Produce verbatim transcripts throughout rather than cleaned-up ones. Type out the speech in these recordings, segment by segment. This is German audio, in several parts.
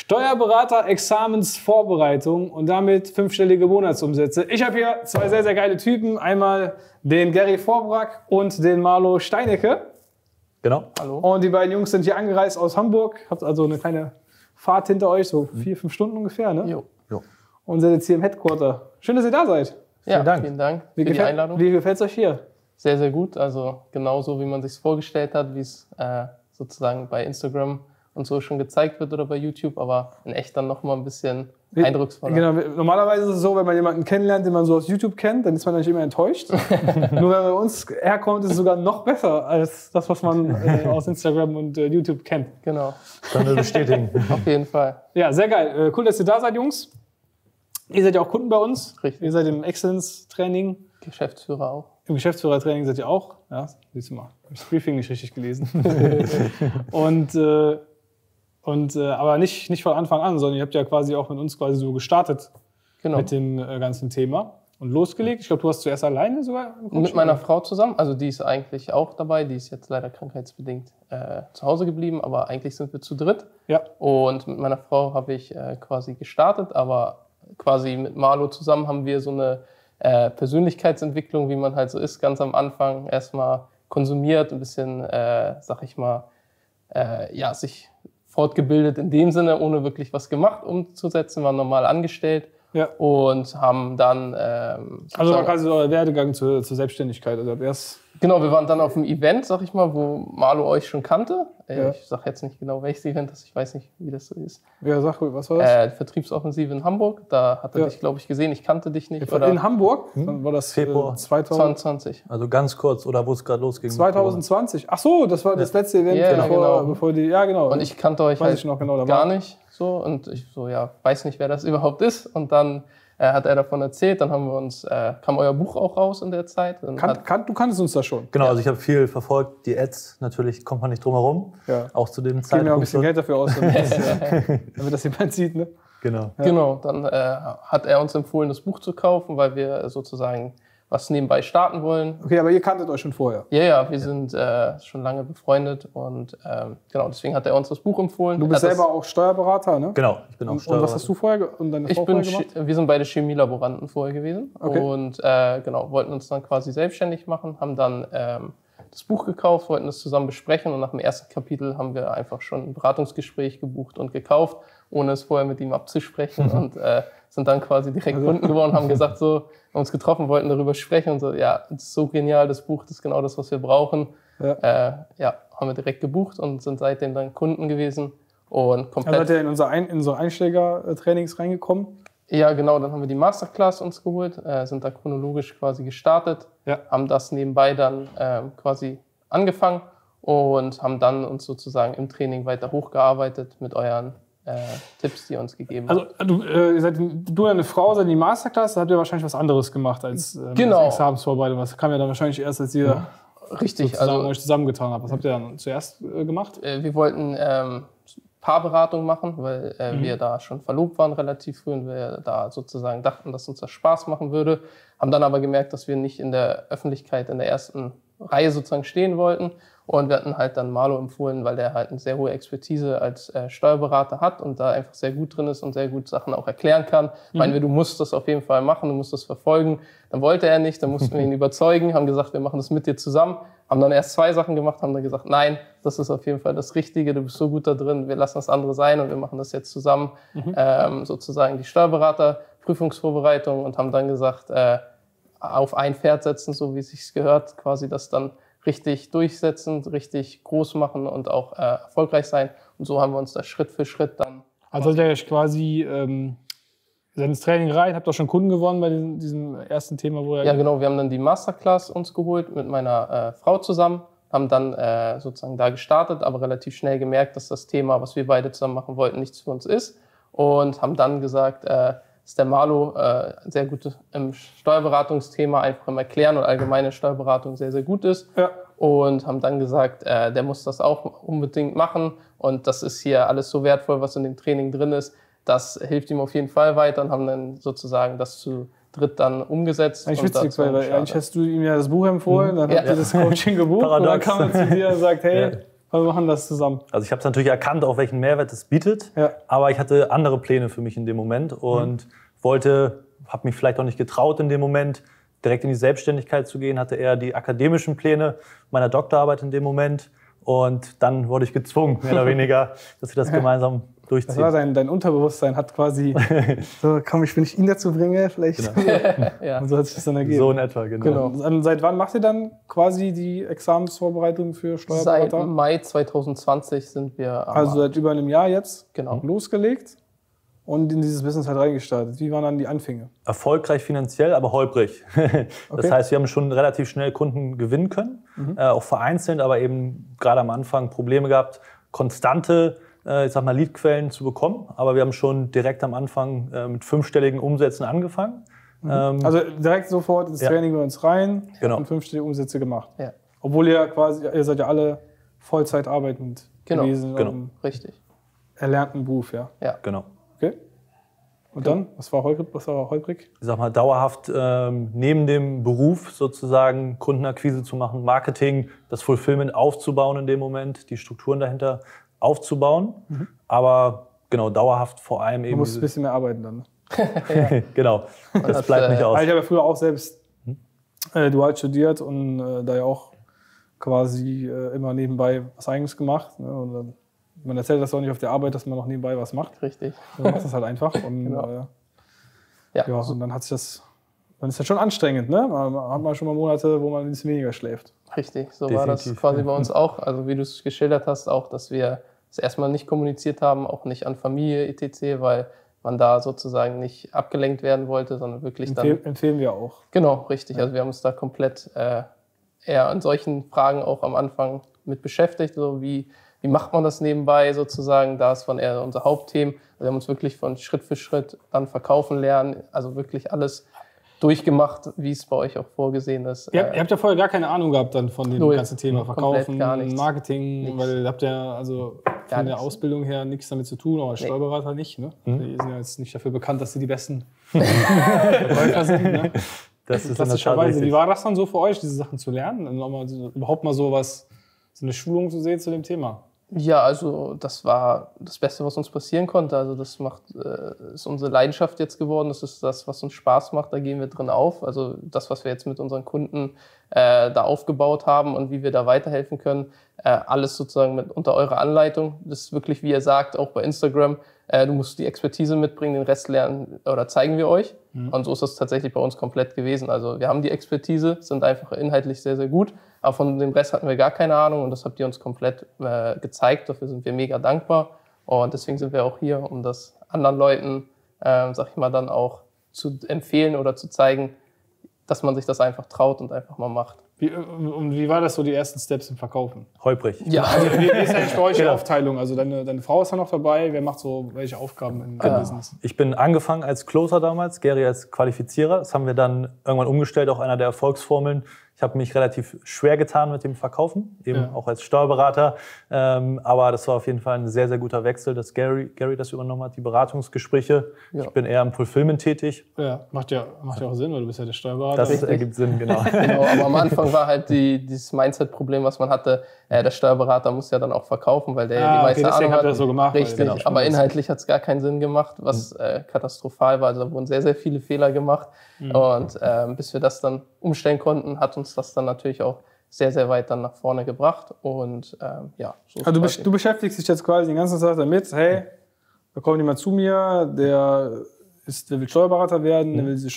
Steuerberater, Examensvorbereitung und damit fünfstellige Monatsumsätze. Ich habe hier zwei sehr, sehr geile Typen. Einmal den Gary Vorbrack und den Marlo Steinecke. Genau. Hallo. Und die beiden Jungs sind hier angereist aus Hamburg. Habt also eine kleine Fahrt hinter euch, so vier, fünf Stunden ungefähr, ne? Jo. jo. Und seid jetzt hier im Headquarter. Schön, dass ihr da seid. Ja, vielen Dank. Vielen Dank wie für die gefällt, Einladung. Wie gefällt es euch hier? Sehr, sehr gut. Also genauso, wie man sich vorgestellt hat, wie es äh, sozusagen bei Instagram und so schon gezeigt wird oder bei YouTube, aber in echt dann nochmal ein bisschen wie, eindrucksvoller. Genau, normalerweise ist es so, wenn man jemanden kennenlernt, den man so aus YouTube kennt, dann ist man eigentlich immer enttäuscht. Nur wenn man bei uns herkommt, ist es sogar noch besser als das, was man äh, aus Instagram und äh, YouTube kennt. Genau. Können wir bestätigen. Auf jeden Fall. Ja, sehr geil. Äh, cool, dass ihr da seid, Jungs. Ihr seid ja auch Kunden bei uns. Richtig. Ihr seid im Excellence-Training. Geschäftsführer auch. Im Geschäftsführertraining seid ihr auch. Ja, siehst du mal. Ich habe das Briefing nicht richtig gelesen. und, äh, und, äh, aber nicht, nicht von Anfang an, sondern ihr habt ja quasi auch mit uns quasi so gestartet Genau. mit dem äh, ganzen Thema und losgelegt. Ich glaube, du hast zuerst alleine sogar im Coaching, Mit meiner oder? Frau zusammen. Also die ist eigentlich auch dabei. Die ist jetzt leider krankheitsbedingt äh, zu Hause geblieben, aber eigentlich sind wir zu dritt. Ja. Und mit meiner Frau habe ich äh, quasi gestartet, aber quasi mit Marlo zusammen haben wir so eine äh, Persönlichkeitsentwicklung, wie man halt so ist, ganz am Anfang erstmal konsumiert, ein bisschen, äh, sag ich mal, äh, ja, sich fortgebildet in dem Sinne, ohne wirklich was gemacht umzusetzen, waren normal angestellt. Ja. Und haben dann... Ähm, Also war quasi so euer Werdegang zur, zur Selbstständigkeit. Also erst genau, wir waren dann auf einem Event, sag ich mal, wo Marlo euch schon kannte. Äh, Ja. Ich sag jetzt nicht genau, welches Event das ist, ich weiß nicht, wie das so ist. ja, sag ruhig, was war das? Äh, Vertriebsoffensive in Hamburg, da hat er Ja. dich, glaube ich, gesehen. Ich kannte dich nicht. Ja, Oder in Hamburg? Dann war das Februar. äh, zweitausend, zwanzig. Also ganz kurz, oder wo es gerade losging. zwanzig zwanzig. Ach so, das war das letzte Event, Ja, bevor, genau. bevor die... Ja, genau. Und ich kannte euch Weiß halt ich noch genau, da gar war- nicht so. Und ich so, ja, weiß nicht, wer das überhaupt ist. Und dann äh, hat er davon erzählt. Dann haben wir uns, äh, kam euer Buch auch raus in der Zeit. Dann Kan, hat, kan, du kanntest uns das schon. Genau, also ich habe viel verfolgt. Die Ads, natürlich kommt man nicht drum herum. Ja. Auch zu dem Geben wir auch ein Zeitpunkt. bisschen Geld dafür aus, damit das, äh, damit das jemand sieht. Ne? Genau. Genau, dann äh, hat er uns empfohlen, das Buch zu kaufen, weil wir sozusagen was nebenbei starten wollen. Okay, aber ihr kanntet euch schon vorher. Ja, ja, wir sind äh, schon lange befreundet und ähm, genau, deswegen hat er uns das Buch empfohlen. Du bist Er hat selber auch Steuerberater, ne? Genau, ich bin auch Und, und Steuerberater. was hast du vorher ge- und deine das, Frau ich bin, vorher gemacht? Che- wir sind beide Chemielaboranten vorher gewesen Okay. und äh, genau, wollten uns dann quasi selbstständig machen, haben dann ähm, das Buch gekauft, wollten das zusammen besprechen und nach dem ersten Kapitel haben wir einfach schon ein Beratungsgespräch gebucht und gekauft, ohne es vorher mit ihm abzusprechen und äh, sind dann quasi direkt Also Kunden geworden, haben gesagt so, haben uns getroffen, wollten darüber sprechen und so, ja, das ist so genial, das Buch, das ist genau das, was wir brauchen. Ja. Äh, ja, haben wir direkt gebucht und sind seitdem dann Kunden gewesen und komplett. Also seid ihr in unser, Ein in so Einsteiger-Trainings reingekommen? Ja, genau, dann haben wir die Masterclass uns geholt, äh, sind da chronologisch quasi gestartet, Ja. haben das nebenbei dann ähm, quasi angefangen und haben dann uns sozusagen im Training weiter hochgearbeitet mit euren äh, Tipps, die ihr uns gegeben Also habt. du, äh, ihr seid, du und deine Frau seid in die Masterclass, da habt ihr wahrscheinlich was anderes gemacht als ähm, Genau. als Examensvorbereitung. Das kam ja dann wahrscheinlich erst, als ihr Richtig, sozusagen also euch zusammengetan habt. Was habt ihr dann zuerst äh, gemacht? äh, wir wollten ähm, Paarberatung machen, weil äh, Mhm. wir da schon verlobt waren relativ früh und wir da sozusagen dachten, dass uns das Spaß machen würde. Haben dann aber gemerkt, dass wir nicht in der Öffentlichkeit in der ersten Reihe sozusagen stehen wollten. Und wir hatten halt dann Marlo empfohlen, weil der halt eine sehr hohe Expertise als äh, Steuerberater hat und da einfach sehr gut drin ist und sehr gut Sachen auch erklären kann. Mhm. Meinen wir, du musst das auf jeden Fall machen, du musst das verfolgen. Dann wollte er nicht, dann mussten wir ihn überzeugen, haben gesagt, wir machen das mit dir zusammen. Haben dann erst zwei Sachen gemacht, haben dann gesagt, nein, das ist auf jeden Fall das Richtige, du bist so gut da drin, wir lassen das andere sein und wir machen das jetzt zusammen, mhm. ähm, sozusagen die Steuerberater-Prüfungsvorbereitung und haben dann gesagt, äh, auf ein Pferd setzen, so wie es sich gehört, quasi das dann richtig durchsetzen, richtig groß machen und auch äh, erfolgreich sein. Und so haben wir uns das Schritt für Schritt dann... Also seid ihr euch quasi ähm, seid ins Training rein, habt auch schon Kunden gewonnen bei diesem, diesem ersten Thema, wo ihr... Ja genau, wir haben dann die Masterclass uns geholt mit meiner äh, Frau zusammen, haben dann äh, sozusagen da gestartet, aber relativ schnell gemerkt, dass das Thema, was wir beide zusammen machen wollten, nichts für uns ist und haben dann gesagt, äh, dass der Marlo äh, sehr gut im Steuerberatungsthema einfach im Erklären und allgemeine Steuerberatung sehr, sehr gut ist. Ja. Und haben dann gesagt, äh, der muss das auch unbedingt machen und das ist hier alles so wertvoll, was in dem Training drin ist. Das hilft ihm auf jeden Fall weiter und haben dann sozusagen das zu dritt dann umgesetzt. Eigentlich und witzig, weil, weil eigentlich hast du ihm ja das Buch empfohlen, dann Ja. habt ihr das Coaching gebucht und dann Paradox. kam er zu dir und sagt, hey, Ja. wir machen das zusammen. Also ich habe es natürlich erkannt, auch welchen Mehrwert es bietet, Ja. aber ich hatte andere Pläne für mich in dem Moment und mhm. wollte, habe mich vielleicht auch nicht getraut in dem Moment, direkt in die Selbstständigkeit zu gehen, hatte eher die akademischen Pläne meiner Doktorarbeit in dem Moment und dann wurde ich gezwungen, mehr oder weniger, dass wir das gemeinsam durchziehen. Das war dein, dein Unterbewusstsein hat quasi, so komm, ich will ich ihn dazu bringe, vielleicht. Genau. Ja. Und so hat sich das dann ergeben. So in etwa, genau. genau. Und seit wann macht ihr dann quasi die Examensvorbereitung für Steuerberater? Seit Mai zwanzig zwanzig sind wir am Also seit über einem Jahr jetzt genau. losgelegt und in dieses Business halt reingestartet. Wie waren dann die Anfänge? Erfolgreich finanziell, aber holprig. Das Okay. heißt, wir haben schon relativ schnell Kunden gewinnen können, mhm. äh, auch vereinzelt, aber eben gerade am Anfang Probleme gehabt, konstante ich sag mal, Leadquellen zu bekommen. Aber wir haben schon direkt am Anfang äh, mit fünfstelligen Umsätzen angefangen. Mhm. Ähm, also direkt sofort ins ja. Training bei uns rein genau. und fünfstellige Umsätze gemacht. Ja. Obwohl ihr quasi, ihr seid ja alle Vollzeit arbeitend genau. gewesen. Genau. Im Richtig. erlernten Beruf, ja. Ja. Genau. Okay. Und dann? Was war holprig? Was war holprig? Ich sag mal, dauerhaft ähm, neben dem Beruf sozusagen Kundenakquise zu machen, Marketing, das Fulfillment aufzubauen in dem Moment, die Strukturen dahinter aufzubauen, mhm. aber genau, dauerhaft vor allem eben... Man muss ein bisschen mehr arbeiten dann. Ne? Ja. Genau, das hat, bleibt nicht äh, aus. Ich habe ja früher auch selbst äh, dual studiert und äh, da ja auch quasi äh, immer nebenbei was Eigenes gemacht. Ne? Und dann, man erzählt das auch nicht auf der Arbeit, dass man noch nebenbei was macht. Richtig. Man macht das halt einfach. Und, Genau. äh, ja, ja, und dann hat sich das... Dann ist das schon anstrengend, ne? Man hat man schon mal Monate, wo man ein bisschen weniger schläft. Richtig, so Definitiv. war das quasi bei uns auch. Also wie du es geschildert hast, auch, dass wir es erstmal nicht kommuniziert haben, auch nicht an Familie et cetera, weil man da sozusagen nicht abgelenkt werden wollte, sondern wirklich Empfehl, dann... Empfehlen wir auch. Genau, richtig. Also wir haben uns da komplett äh, eher an solchen Fragen auch am Anfang mit beschäftigt, so wie, wie macht man das nebenbei sozusagen, das waren eher unsere Hauptthemen. Also wir haben uns wirklich von Schritt für Schritt dann verkaufen lernen, also wirklich alles durchgemacht, wie es bei euch auch vorgesehen ist. Ihr habt, ihr habt ja vorher gar keine Ahnung gehabt dann von dem Null. ganzen Thema Komplett Verkaufen, gar nichts. Marketing, Nichts. weil ihr habt ja also Gar von der nichts. Ausbildung her nichts damit zu tun, aber als Nee. Steuerberater nicht. Ne? Die sind ja jetzt nicht dafür bekannt, dass sie die besten Verkäufer sind. Ne? Das ist in der Tat Klassischerweise. richtig. Wie war das dann so für euch, diese Sachen zu lernen? Und nochmal so, überhaupt mal so was, so eine Schulung zu sehen zu dem Thema? Ja, also das war das Beste, was uns passieren konnte. Also das macht, äh, ist unsere Leidenschaft jetzt geworden. Das ist das, was uns Spaß macht. Da gehen wir drin auf. Also das, was wir jetzt mit unseren Kunden äh, da aufgebaut haben und wie wir da weiterhelfen können, äh, alles sozusagen mit unter eurer Anleitung. Das ist wirklich, wie ihr sagt, auch bei Instagram. Äh, du musst die Expertise mitbringen, den Rest lernen oder zeigen wir euch. Mhm. Und so ist das tatsächlich bei uns komplett gewesen. Also wir haben die Expertise, sind einfach inhaltlich sehr, sehr gut. Aber von dem Rest hatten wir gar keine Ahnung und das habt ihr uns komplett äh, gezeigt. Dafür sind wir mega dankbar. Und deswegen sind wir auch hier, um das anderen Leuten, äh, sag ich mal, dann auch zu empfehlen oder zu zeigen, dass man sich das einfach traut und einfach mal macht. Wie, und wie war das so, die ersten Steps im Verkaufen? Holprig. Ja, Also, wie, wie ist eigentlich bei euch die Genau. Aufteilung? Also deine, deine Frau ist ja noch dabei. Wer macht so welche Aufgaben im Ja. Business? Ich bin angefangen als Closer damals, Gary als Qualifizierer. Das haben wir dann irgendwann umgestellt, auch einer der Erfolgsformeln. Ich habe mich relativ schwer getan mit dem Verkaufen, eben Ja. auch als Steuerberater. Ähm, aber das war auf jeden Fall ein sehr, sehr guter Wechsel, dass Gary, Gary das übernommen hat, die Beratungsgespräche. Ja. Ich bin eher im Fulfillment tätig. Ja, macht ja, macht ja auch Sinn, weil du bist ja der Steuerberater. Das Richtig. ergibt Sinn, genau. genau. Aber am Anfang war halt die, dieses Mindset-Problem, was man hatte. Äh, der Steuerberater muss ja dann auch verkaufen, weil der ja Ah, die okay, meiste deswegen Ahnung habt hat. ihr das so gemacht, weil- Richtig, genau, aber stimmt. inhaltlich hat es gar keinen Sinn gemacht, was äh, katastrophal war. Also da wurden sehr, sehr viele Fehler gemacht. Mhm. Und ähm, bis wir das dann umstellen konnten, hat uns das dann natürlich auch sehr, sehr weit dann nach vorne gebracht. Und ähm, ja, so ist Also du, quasi- besch- du beschäftigst dich jetzt quasi den ganzen Tag damit, hey, da kommt jemand zu mir, der, ist, der will Steuerberater werden, der will diese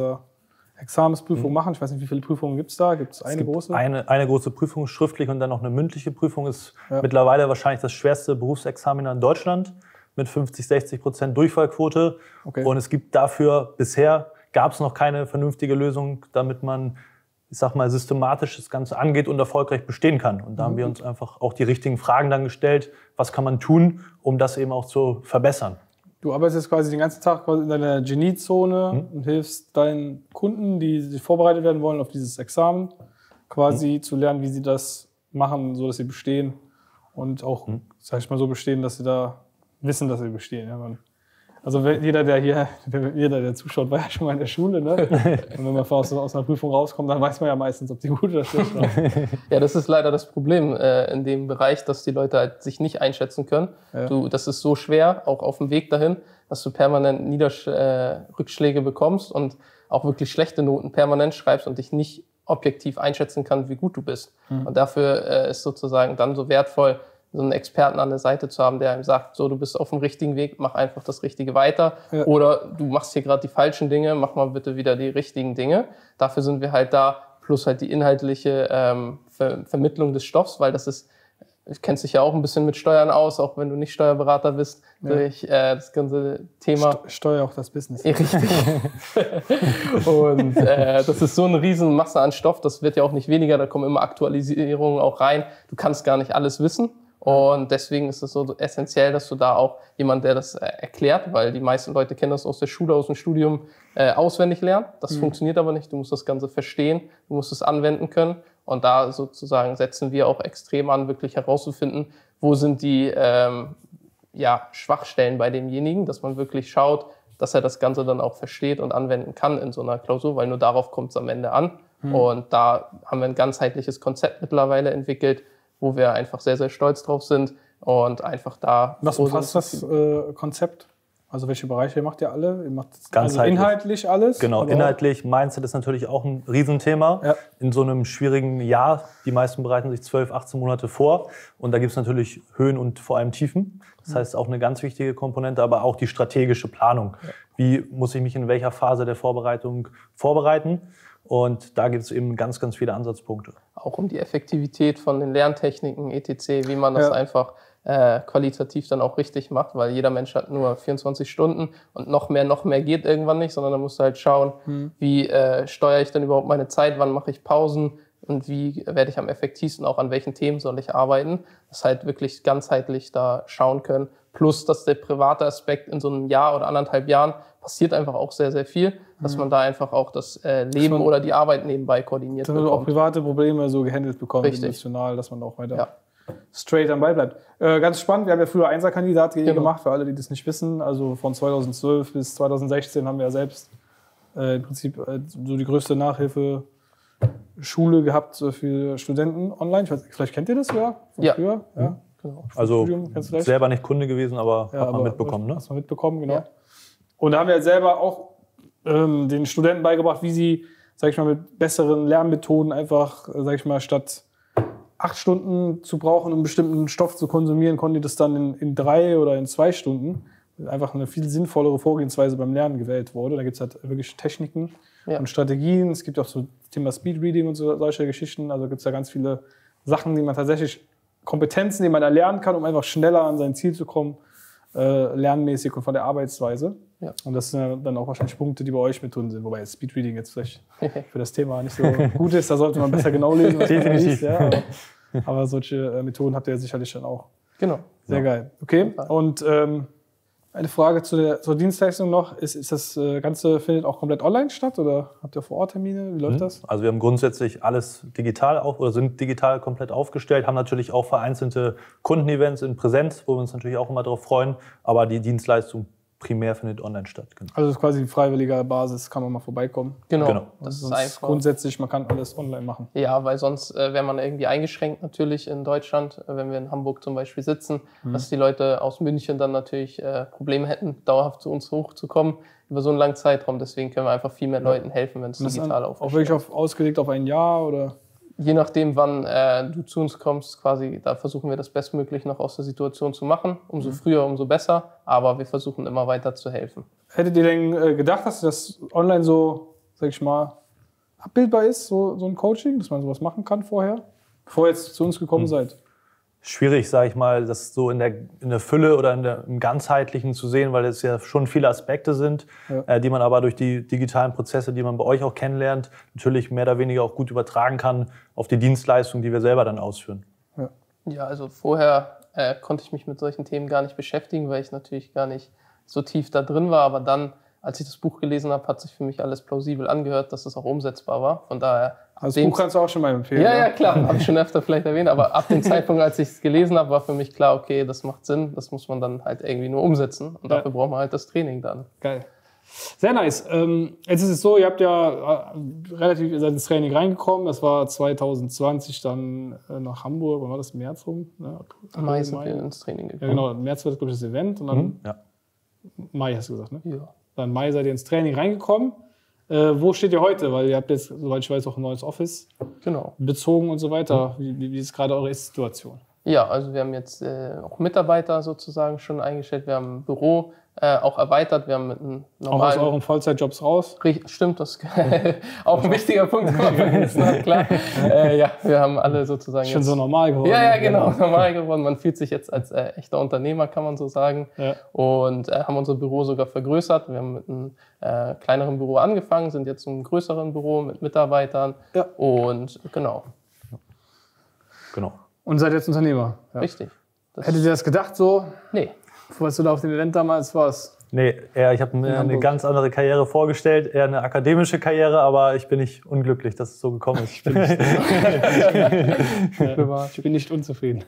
Steuerberater-Examensprüfung machen. Ich weiß nicht, wie viele Prüfungen gibt es da? Gibt es eine Es gibt große? Eine, eine große Prüfung, schriftlich und dann noch eine mündliche Prüfung. Ist Ja. mittlerweile wahrscheinlich das schwerste Berufsexamen in Deutschland mit fünfzig, sechzig Prozent Durchfallquote. Okay. Und es gibt dafür, bisher gab es noch keine vernünftige Lösung, damit man, ich sag mal, systematisch das Ganze angeht und erfolgreich bestehen kann. Und da haben wir uns einfach auch die richtigen Fragen dann gestellt, was kann man tun, um das eben auch zu verbessern. Du arbeitest quasi den ganzen Tag quasi in deiner Geniezone und hilfst deinen Kunden, die sich vorbereitet werden wollen auf dieses Examen, quasi zu lernen, wie sie das machen, so dass sie bestehen und auch, sag ich mal, so bestehen, dass sie da wissen, dass sie bestehen. Ja, man Also jeder, der hier, jeder, der zuschaut, war ja schon mal in der Schule, ne? Und wenn man aus, aus einer Prüfung rauskommt, dann weiß man ja meistens, ob die gut oder schlecht war. Ja, das ist leider das Problem äh, in dem Bereich, dass die Leute halt sich nicht einschätzen können. Ja. Du, das ist so schwer, auch auf dem Weg dahin, dass du permanent Niedersch äh, Rückschläge bekommst und auch wirklich schlechte Noten permanent schreibst und dich nicht objektiv einschätzen kannst, wie gut du bist. Mhm. Und dafür äh, ist sozusagen dann so wertvoll, so einen Experten an der Seite zu haben, der einem sagt, so, du bist auf dem richtigen Weg, mach einfach das Richtige weiter. Ja. Oder du machst hier gerade die falschen Dinge, mach mal bitte wieder die richtigen Dinge. Dafür sind wir halt da, plus halt die inhaltliche ähm, Ver Vermittlung des Stoffs, weil das ist, du kennst dich ja auch ein bisschen mit Steuern aus, auch wenn du nicht Steuerberater bist, ja. durch äh, das ganze Thema. Steuer auch das Business. Ja, richtig. Und äh, das ist so eine riesen Masse an Stoff, das wird ja auch nicht weniger, da kommen immer Aktualisierungen auch rein. Du kannst gar nicht alles wissen. Und deswegen ist es so essentiell, dass du da auch jemand, der das äh, erklärt, weil die meisten Leute kennen das aus der Schule, aus dem Studium, äh, auswendig lernen. Das mhm. funktioniert aber nicht. Du musst das Ganze verstehen, du musst es anwenden können. Und da sozusagen setzen wir auch extrem an, wirklich herauszufinden, wo sind die ähm, ja, Schwachstellen bei demjenigen, dass man wirklich schaut, dass er das Ganze dann auch versteht und anwenden kann in so einer Klausur, weil nur darauf kommt es am Ende an. Mhm. Und da haben wir ein ganzheitliches Konzept mittlerweile entwickelt, wo wir einfach sehr, sehr stolz drauf sind und einfach da... Was umfasst das äh, Konzept? Also welche Bereiche macht ihr alle? Ihr macht Ganzheitlich. Also inhaltlich alles? Genau, inhaltlich. Mindset ist natürlich auch ein Riesenthema. Ja. In so einem schwierigen Jahr. Die meisten bereiten sich zwölf, achtzehn Monate vor. Und da gibt es natürlich Höhen und vor allem Tiefen. Das heißt, auch eine ganz wichtige Komponente, aber auch die strategische Planung. Ja. Wie muss ich mich in welcher Phase der Vorbereitung vorbereiten? Und da gibt es eben ganz, ganz viele Ansatzpunkte. Auch um die Effektivität von den Lerntechniken, et cetera, wie man das ja. einfach äh, qualitativ dann auch richtig macht, weil jeder Mensch hat nur vierundzwanzig Stunden und noch mehr, noch mehr geht irgendwann nicht, sondern da musst du halt schauen, hm. wie äh, steuere ich denn überhaupt meine Zeit, wann mache ich Pausen und wie werde ich am effektivsten, auch an welchen Themen soll ich arbeiten. Das halt wirklich ganzheitlich da schauen können. Plus, dass der private Aspekt in so einem Jahr oder anderthalb Jahren passiert einfach auch sehr, sehr viel, dass man da einfach auch das äh, Leben oder die Arbeit nebenbei koordiniert bekommt. Dass man auch private Probleme so gehandelt bekommt, Richtig. emotional, dass man auch weiter ja. straight am Ball bleibt. Äh, ganz spannend, wir haben ja früher Einser-Kandidat genau. gemacht, für alle, die das nicht wissen. Also von zweitausendzwölf bis zweitausendsechzehn haben wir ja selbst äh, im Prinzip äh, so die größte Nachhilfeschule gehabt für Studenten online. Ich weiß, vielleicht kennt ihr das ja von ja. früher? Ja. Mhm. Genau. Also selber nicht Kunde gewesen, aber ja, hat man aber mitbekommen. Ne? Hast du mitbekommen, genau. Ja. Und da haben wir selber auch ähm, den Studenten beigebracht, wie sie, sag ich mal, mit besseren Lernmethoden einfach, sag ich mal, statt acht Stunden zu brauchen, um einen bestimmten Stoff zu konsumieren, konnten die das dann in, in drei oder in zwei Stunden. Einfach eine viel sinnvollere Vorgehensweise beim Lernen gewählt wurde. Da gibt es halt wirklich Techniken ja. und Strategien. Es gibt auch so das Thema Speedreading und so, solche Geschichten. Also gibt es da ganz viele Sachen, die man tatsächlich, Kompetenzen, die man erlernen kann, um einfach schneller an sein Ziel zu kommen, äh, lernmäßig und von der Arbeitsweise. Ja. Und das sind ja dann auch wahrscheinlich Punkte, die bei euch mit drin sind. Wobei Speedreading jetzt vielleicht für das Thema nicht so gut ist. Da sollte man besser genau lesen, was man liest. Ja, aber, aber solche äh, Methoden habt ihr ja sicherlich dann auch. Genau. Sehr ja. geil. Okay. Und ähm, eine Frage zu der, zur Dienstleistung noch. Ist, ist das Ganze findet auch komplett online statt oder habt ihr vor Ort Termine? Wie läuft mhm. das? Also wir haben grundsätzlich alles digital auf oder sind digital komplett aufgestellt, haben natürlich auch vereinzelte Kundenevents in Präsenz, wo wir uns natürlich auch immer darauf freuen, aber die Dienstleistung primär findet online statt. Genau. Also das ist quasi freiwilliger Basis, kann man mal vorbeikommen. Genau. genau. Das ist einfach. Grundsätzlich, man kann alles online machen. Ja, weil sonst äh, wäre man irgendwie eingeschränkt natürlich in Deutschland, äh, wenn wir in Hamburg zum Beispiel sitzen, mhm. dass die Leute aus München dann natürlich äh, Probleme hätten, dauerhaft zu uns hochzukommen über so einen langen Zeitraum. Deswegen können wir einfach viel mehr ja. Leuten helfen, wenn es digital aufgestellt ist. Auch wirklich auf, ausgelegt auf ein Jahr oder? Je nachdem, wann äh, du zu uns kommst, quasi, da versuchen wir das bestmöglich noch aus der Situation zu machen. Umso mhm. früher, umso besser. Aber wir versuchen immer weiter zu helfen. Hättet ihr denn äh, gedacht, dass das online so, sag ich mal, abbildbar ist, so, so ein Coaching, dass man sowas machen kann vorher, bevor ihr jetzt zu uns gekommen mhm. seid? Schwierig, sage ich mal, das so in der, in der Fülle oder in der, im Ganzheitlichen zu sehen, weil es ja schon viele Aspekte sind, ja. äh, die man aber durch die digitalen Prozesse, die man bei euch auch kennenlernt, natürlich mehr oder weniger auch gut übertragen kann auf die Dienstleistung, die wir selber dann ausführen. Ja, ja also vorher äh, konnte ich mich mit solchen Themen gar nicht beschäftigen, weil ich natürlich gar nicht so tief da drin war, aber dann, als ich das Buch gelesen habe, hat sich für mich alles plausibel angehört, dass es auch umsetzbar war. Von daher. Also das Buch kannst du auch schon mal empfehlen. Ja, ja, klar, habe ich schon öfter vielleicht erwähnt, aber ab dem Zeitpunkt, als ich es gelesen habe, war für mich klar, okay, das macht Sinn, das muss man dann halt irgendwie nur umsetzen und dafür ja. braucht man halt das Training dann. Geil. Sehr nice. Ähm, jetzt ist es so, ihr habt ja äh, relativ, ihr seid ins Training reingekommen, das war zwanzig zwanzig dann äh, nach Hamburg, wann war das, im März rum? Ne? Mai sind wir ins Training gekommen. Ja genau, im März war das, glaube ich, das Event und dann mhm. ja. Mai hast du gesagt, ne? Ja. Dann Mai seid ihr ins Training reingekommen. Äh, wo steht ihr heute? Weil ihr habt jetzt, soweit ich weiß, auch ein neues Office genau. bezogen und so weiter. Wie, wie ist gerade eure Situation? Ja, also wir haben jetzt äh, auch Mitarbeiter sozusagen schon eingestellt. Wir haben ein Büro äh, auch erweitert. Wir haben mit einem normalen... Auch aus euren Vollzeitjobs raus? Stimmt, das ist auch ein wichtiger Punkt. Klar. äh, ja, wir haben alle sozusagen Schon jetzt, so normal geworden. Ja, ja, genau, normal geworden. Man fühlt sich jetzt als äh, echter Unternehmer, kann man so sagen. Ja. Und äh, haben unser Büro sogar vergrößert. Wir haben mit einem äh, kleineren Büro angefangen, sind jetzt in einem größeren Büro mit Mitarbeitern. Ja. Und genau. Genau. Und seid jetzt Unternehmer? Ja. Richtig. Das Hättet ihr das gedacht so? Nee. Was du da auf dem Event damals warst? Nee, eher, ich habe mir eine ganz andere Karriere vorgestellt, eher eine akademische Karriere, aber ich bin nicht unglücklich, dass es so gekommen ist. Ich bin nicht, ich bin nicht unzufrieden.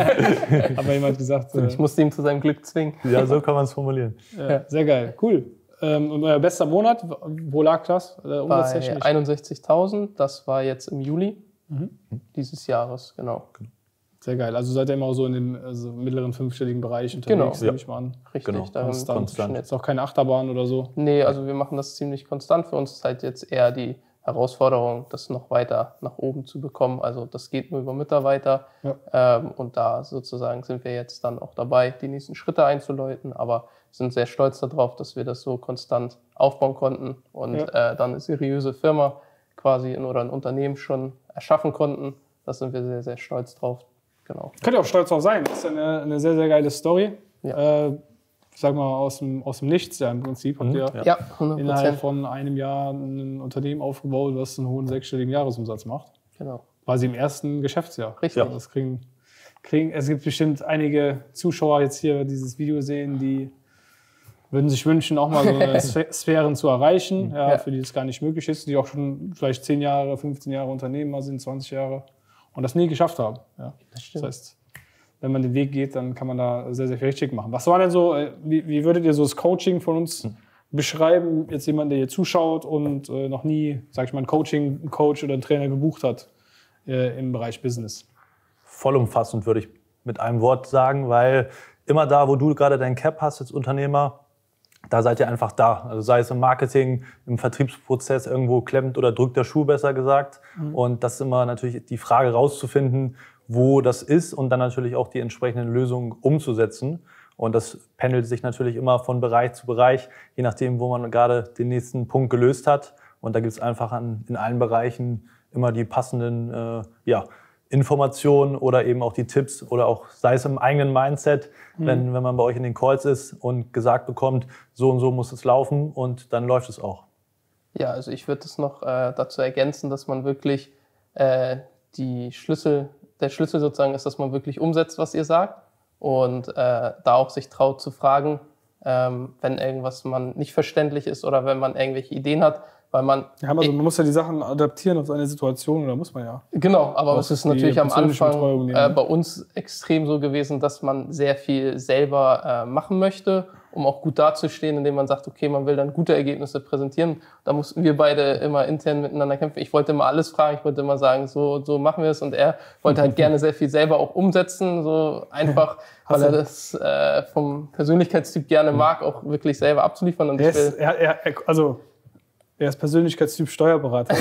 Aber jemand hat gesagt... Ich musste ihn zu seinem Glück zwingen. Ja, so kann man es formulieren. Ja, sehr geil, cool. Und euer bester Monat, wo lag das? Bei einundsechzigtausend, das war jetzt im Juli mhm. dieses Jahres, genau. Sehr geil. Also seid ihr immer so in dem also mittleren fünfstelligen Bereich unterwegs, genau. nehme ich mal an. Richtig. Genau. Da konstant. konstant. Jetzt auch keine Achterbahn oder so? Nee, also wir machen das ziemlich konstant. Für uns ist halt jetzt eher die Herausforderung, das noch weiter nach oben zu bekommen. Also das geht nur über Mitarbeiter. Ja. Ähm, und da sozusagen sind wir jetzt dann auch dabei, die nächsten Schritte einzuläuten. Aber sind sehr stolz darauf, dass wir das so konstant aufbauen konnten und ja. äh, dann eine seriöse Firma quasi in, oder ein Unternehmen schon erschaffen konnten. Da sind wir sehr, sehr stolz drauf. Genau. Könnt ihr auch stolz drauf sein. Das ist eine, eine sehr, sehr geile Story. Ja. Äh, sag mal, aus dem, aus dem Nichts ja im Prinzip. Habt ihr ja, hundert Prozent. Innerhalb von einem Jahr ein Unternehmen aufgebaut, was einen hohen sechsstelligen Jahresumsatz macht. Genau. Quasi im ersten Geschäftsjahr. Richtig. Ja. Das kriegen, kriegen, es gibt bestimmt einige Zuschauer jetzt hier dieses Video sehen, die würden sich wünschen, auch mal so eine Sphären zu erreichen, ja, ja. für die das gar nicht möglich ist, die auch schon vielleicht zehn Jahre, fünfzehn Jahre Unternehmer sind, zwanzig Jahre. Und das nie geschafft haben. Ja. Das stimmt. Das heißt, wenn man den Weg geht, dann kann man da sehr, sehr viel richtig machen. Was war denn so, wie, wie würdet ihr so das Coaching von uns hm. beschreiben? Jetzt jemand, der hier zuschaut und äh, noch nie, sag ich mal, ein Coaching, einen Coach oder einen Trainer gebucht hat äh, im Bereich Business? Vollumfassend würde ich mit einem Wort sagen, weil immer da, wo du gerade dein Cap hast als Unternehmer, da seid ihr einfach da. Also sei es im Marketing, im Vertriebsprozess, irgendwo klemmt oder drückt der Schuh, besser gesagt. Mhm. Und das ist immer natürlich die Frage rauszufinden, wo das ist und dann natürlich auch die entsprechenden Lösungen umzusetzen. Und das pendelt sich natürlich immer von Bereich zu Bereich, je nachdem, wo man gerade den nächsten Punkt gelöst hat. Und da gibt es einfach an, in allen Bereichen immer die passenden äh, ja, Informationen oder eben auch die Tipps oder auch sei es im eigenen Mindset, mhm. wenn, wenn man bei euch in den Calls ist und gesagt bekommt, so und so muss es laufen und dann läuft es auch. Ja, also ich würde es noch äh, dazu ergänzen, dass man wirklich äh, die Schlüssel, der Schlüssel sozusagen ist, dass man wirklich umsetzt, was ihr sagt und äh, da auch sich traut zu fragen, ähm, wenn irgendwas man nicht verständlich ist oder wenn man irgendwelche Ideen hat. Weil man, ja, also man muss ja die Sachen adaptieren auf seine Situation, oder muss man ja. Genau, aber es ist natürlich am Anfang äh, bei uns extrem so gewesen, dass man sehr viel selber äh, machen möchte, um auch gut dazustehen, indem man sagt, okay, man will dann gute Ergebnisse präsentieren. Da mussten wir beide immer intern miteinander kämpfen. Ich wollte immer alles fragen, ich wollte immer sagen, so, so machen wir es. Und er wollte halt gerne sehr viel selber auch umsetzen, so einfach, weil er das äh, vom Persönlichkeitstyp gerne mag, auch wirklich selber abzuliefern. Und er ich will, ist, er, er, also Er ist Persönlichkeitstyp Steuerberater.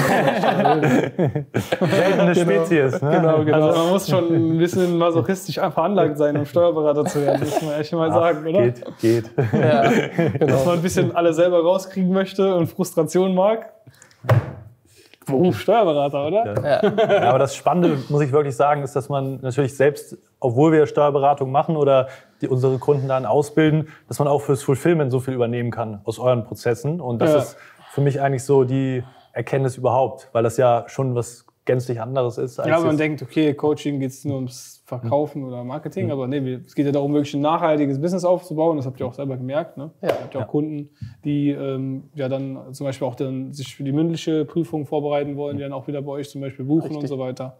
Seltene Spezies. Ne? Genau, genau. Also man muss schon ein bisschen masochistisch veranlagt sein, um Steuerberater zu werden, muss man echt mal Ach, sagen, oder? Geht, geht. Ja, genau. Dass man ein bisschen alle selber rauskriegen möchte und Frustration mag. Beruf Steuerberater, oder? Ja. Ja. Ja, aber das Spannende, muss ich wirklich sagen, ist, dass man natürlich selbst, obwohl wir Steuerberatung machen oder die unsere Kunden dann ausbilden, dass man auch fürs Fulfillment so viel übernehmen kann aus euren Prozessen. Und das ja. ist für mich eigentlich so die Erkenntnis überhaupt, weil das ja schon was gänzlich anderes ist. Als ja, man jetzt, denkt, okay, Coaching geht es nur ums Verkaufen oder Marketing, aber nee, es geht ja darum, wirklich ein nachhaltiges Business aufzubauen. Das habt ihr auch selber gemerkt. Ne? Ja. Ihr habt ja auch Ja. Kunden, die ähm, ja dann zum Beispiel auch dann sich für die mündliche Prüfung vorbereiten wollen, die dann auch wieder bei euch zum Beispiel buchen Richtig. und so weiter.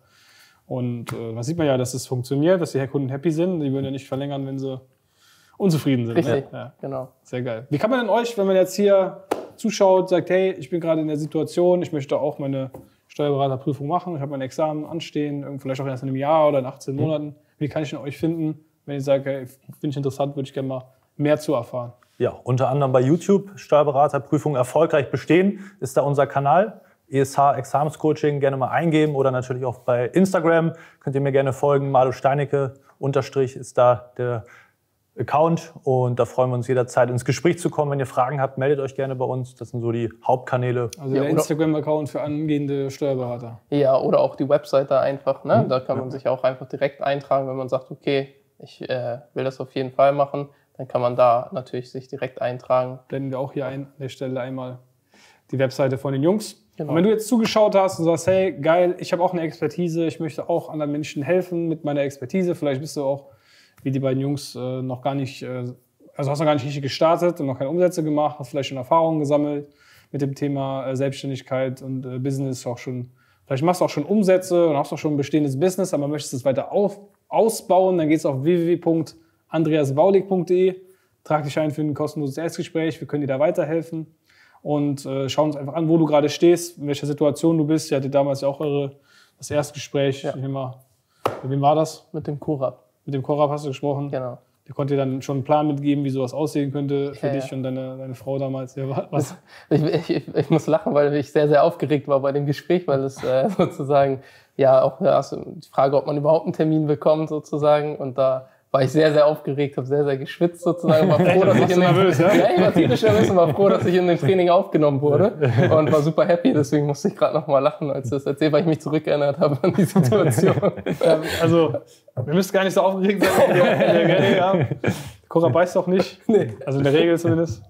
Und äh, da sieht man ja, dass es funktioniert, dass die Kunden happy sind. Die würden ja nicht verlängern, wenn sie unzufrieden sind. Richtig, Ne? Ja. genau. Sehr geil. Wie kann man denn euch, wenn man jetzt hier zuschaut, sagt, hey, ich bin gerade in der Situation, ich möchte auch meine Steuerberaterprüfung machen, ich habe mein Examen anstehen, irgend- vielleicht auch erst in einem Jahr oder in achtzehn Monaten. Wie kann ich denn euch finden, wenn ich sage, hey, finde ich interessant, würde ich gerne mal mehr zu erfahren? Ja, unter anderem bei YouTube, Steuerberaterprüfung erfolgreich bestehen, ist da unser Kanal. E S H Examenscoaching gerne mal eingeben oder natürlich auch bei Instagram könnt ihr mir gerne folgen. Malo Steinecke unterstrich ist da der Account und da freuen wir uns jederzeit ins Gespräch zu kommen. Wenn ihr Fragen habt, meldet euch gerne bei uns. Das sind so die Hauptkanäle. Also Ja, der oder- Instagram-Account für angehende Steuerberater. Ja, oder auch die Webseite einfach. Ne? Mhm. Da kann man sich auch einfach direkt eintragen, wenn man sagt, okay, ich äh, will das auf jeden Fall machen. Dann kann man da natürlich sich direkt eintragen. Blenden wir auch hier ein, an der Stelle einmal die Webseite von den Jungs. Genau. Und wenn du jetzt zugeschaut hast und sagst, hey, geil, ich habe auch eine Expertise, ich möchte auch anderen Menschen helfen mit meiner Expertise, vielleicht bist du auch, wie die beiden Jungs, äh, noch gar nicht, äh, also hast noch gar nicht richtig gestartet und noch keine Umsätze gemacht, hast vielleicht schon Erfahrungen gesammelt mit dem Thema äh, Selbstständigkeit und äh, Business auch schon, vielleicht machst du auch schon Umsätze und hast auch schon ein bestehendes Business, aber möchtest es weiter auf, ausbauen, dann geht's auf w w w punkt andreas baulig punkt de, trag dich ein für ein kostenloses Erstgespräch, wir können dir da weiterhelfen. Und äh, schauen uns einfach an, wo du gerade stehst, in welcher Situation du bist. Ihr hattet damals ja auch eure, das Erstgespräch. Ja. Ich nehme mal, mit wem war das? Mit dem Korab. Mit dem Korab hast du gesprochen. Genau. Der konnte dir dann schon einen Plan mitgeben, wie sowas aussehen könnte für Ja, dich ja. und deine, deine Frau damals. Ja, wa- was? Ich, ich, ich muss lachen, weil ich sehr, sehr aufgeregt war bei dem Gespräch, weil es äh, sozusagen, ja, auch ja, also die Frage, ob man überhaupt einen Termin bekommt sozusagen. Und da war ich sehr, sehr aufgeregt, habe sehr, sehr geschwitzt sozusagen. War froh, dass ich in dem, nervös, ja? ja, ich war tierisch nervös und war froh, dass ich in dem Training aufgenommen wurde und war super happy. Deswegen musste ich gerade noch mal lachen, als du das erzählt, weil ich mich zurückerinnert habe an die Situation. Ähm, also, wir müssen gar nicht so aufgeregt sein. Der, der, der, ja. Korab beißt doch nicht. Nee. Also in der Regel zumindest.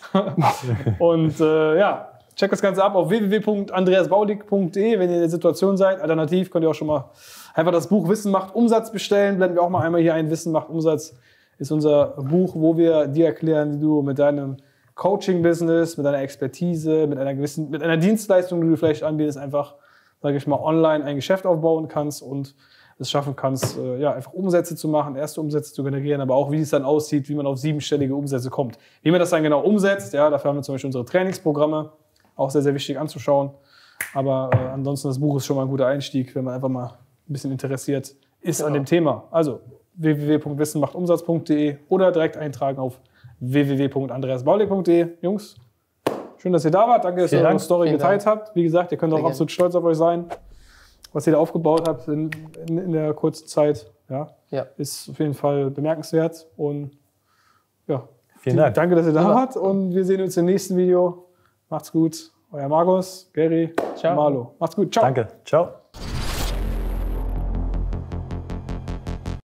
Und äh, ja, checkt das Ganze ab auf w w w punkt andreas baulig punkt de, wenn ihr in der Situation seid. Alternativ könnt ihr auch schon mal einfach das Buch Wissen macht Umsatz bestellen. Blenden wir auch mal einmal hier ein. Wissen macht Umsatz ist unser Buch, wo wir dir erklären, wie du mit deinem Coaching-Business, mit deiner Expertise, mit einer gewissen, mit einer Dienstleistung, die du vielleicht anbietest, einfach, sage ich mal, online ein Geschäft aufbauen kannst und es schaffen kannst, äh, ja, einfach Umsätze zu machen, erste Umsätze zu generieren, aber auch, wie es dann aussieht, wie man auf siebenstellige Umsätze kommt. Wie man das dann genau umsetzt, ja, dafür haben wir zum Beispiel unsere Trainingsprogramme, auch sehr, sehr wichtig anzuschauen. Aber äh, ansonsten, das Buch ist schon mal ein guter Einstieg, wenn man einfach mal ein bisschen interessiert ist Genau. an dem Thema. Also w w w punkt wissen macht umsatz punkt de oder direkt eintragen auf w w w punkt andreas baulig punkt de. Jungs, schön, dass ihr da wart. Danke, dass ihr Vielen eure Dank. Story Vielen geteilt habt. Wie gesagt, ihr könnt auch Sehr absolut stolz auf euch sein, was ihr da aufgebaut habt in, in, in der kurzen Zeit. Ja, Ja. ist auf jeden Fall bemerkenswert. Und ja, Vielen Dank. danke, dass ihr da Ja. wart. Und wir sehen uns im nächsten Video. Macht's gut. Euer Markus, Gary, Ciao. Marlo. Macht's gut. Ciao. Danke. Ciao.